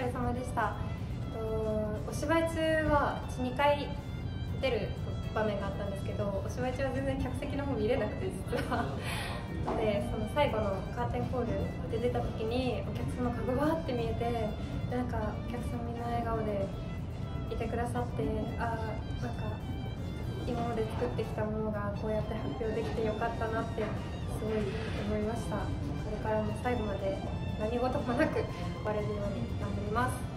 れ様でした。お芝居中は2回出る場面があったんですけど、お芝居中は全然客席の方見れなくて、実はでその最後のカーテンコールで出た時にお客様がぐわーって見えて、でなんかお客さんみんな笑顔でいてくださって、なんか今まで作ってきたものがこうやって発表できてよかったなってすごい思いました。これからも最後まで何事もなく終われるように頑張ります。